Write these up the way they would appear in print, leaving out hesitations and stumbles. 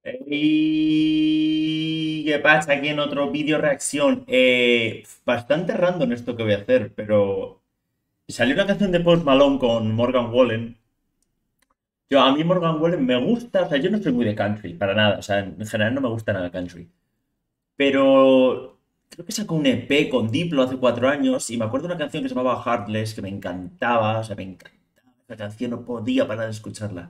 ¿Y qué pasa aquí en otro vídeo reacción? Bastante random esto que voy a hacer, pero salió una canción de Post Malone con Morgan Wallen. A mí Morgan Wallen me gusta, o sea, yo no soy muy de country, para nada, o sea, en general no me gusta nada country. Pero creo que sacó un EP con Diplo hace 4 años y me acuerdo de una canción que se llamaba Heartless, que me encantaba, o sea, me encantaba esa canción, no podía parar de escucharla.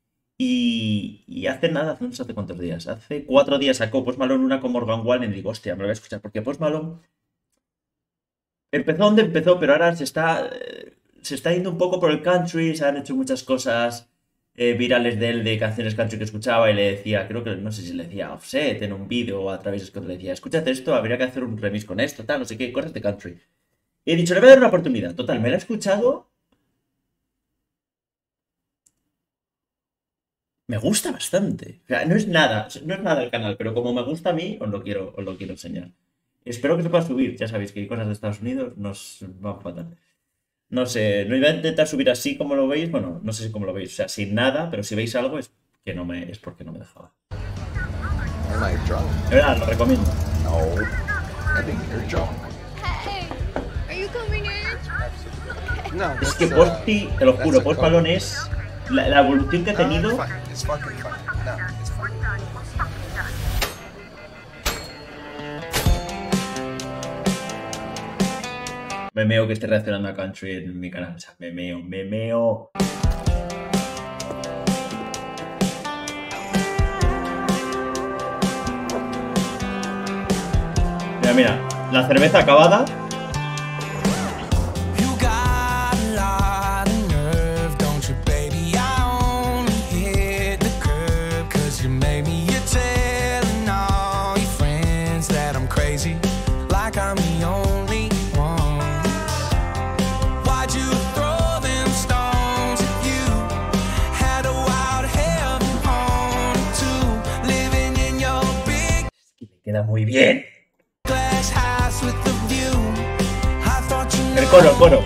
Y hace nada, hace cuántos días, hace 4 días sacó Post Malone una con Morgan Wallen y digo, hostia, me lo voy a escuchar, porque Post Malone empezó donde empezó, pero ahora se está yendo un poco por el country, se han hecho muchas cosas virales de él, de canciones country que escuchaba y le decía, creo que, no sé si le decía a Offset en un vídeo o a través de Scott, le decía, escúchate esto, habría que hacer un remix con esto, tal, no sé qué, cosas de country. Y he dicho, le voy a dar una oportunidad, total, me la he escuchado. Me gusta bastante. O sea, no es nada el canal, pero como me gusta a mí, os lo quiero enseñar. Espero que se pueda subir. Ya sabéis que hay cosas de Estados Unidos nos van fatal. No sé, no iba a intentar subir así como lo veis. Bueno, no sé si como lo veis. O sea, sin nada, pero si veis algo es porque no me dejaba. Am I drunk? De verdad, lo recomiendo. No. I think you're drunk. Hey, are you coming in? No. Es que Posti, te lo juro, Post Malone es la evolución que ha tenido. It's fucking fine. No, it's fine. Me meo que esté reaccionando a country en mi canal. O sea, me meo. Mira, la cerveza acabada. Queda muy bien. El coro.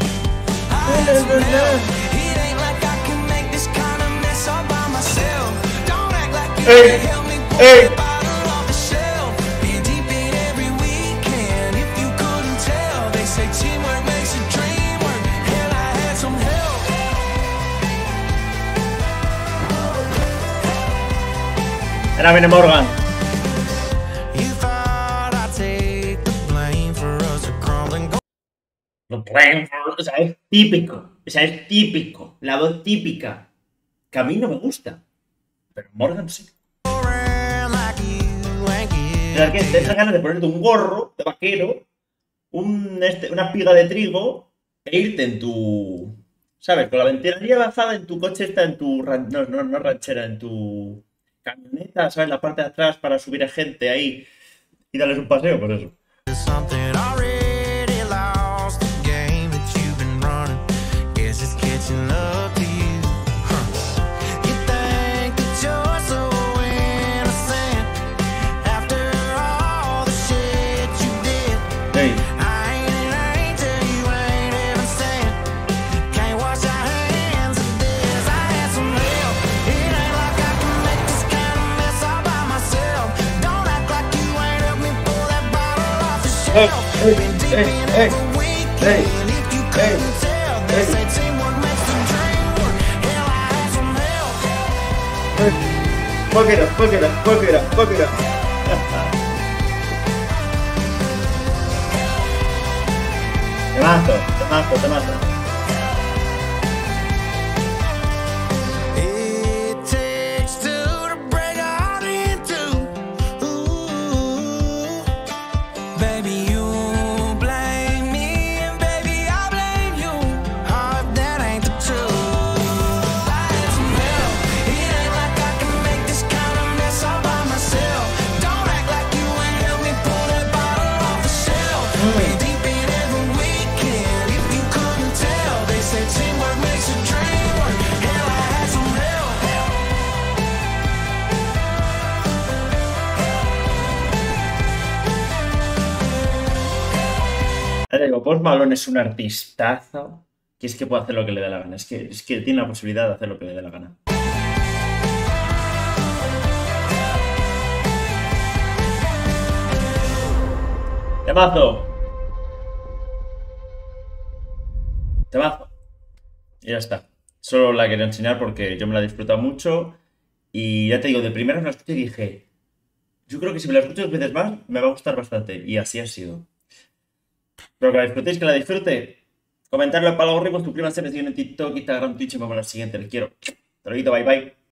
¡Ey! ¡Ey! Ahora viene Morgan. O sea, es típico. O sea, es típico. La voz típica. Que a mí no me gusta. Pero Morgan sí. O sea, que te dan ganas de ponerte un gorro de vaquero, una espiga de trigo e irte en tu... ¿Sabes? Con la ventanilla bajada en tu coche, está en tu... No ranchera, en tu camioneta, ¿sabes? La parte de atrás para subir a gente ahí y darles un paseo, por eso. Fuck it up. Temazo. Ahora digo, Post Malone es un artistazo que es que puede hacer lo que le dé la gana. Es que tiene la posibilidad de hacer lo que le dé la gana. Temazo. Temazo. Y ya está. Solo la quería enseñar porque yo me la he disfrutado mucho. Y ya te digo, de primera me la escuché y dije, yo creo que si me la escucho 2 veces más, me va a gustar bastante. Y así ha sido. Espero que la disfrutéis, que la disfrute. Comentarlo para los ricos, suscríbanse, me siguen en TikTok, Instagram, Twitch y vamos a la siguiente. Les quiero. Hasta luego, bye bye.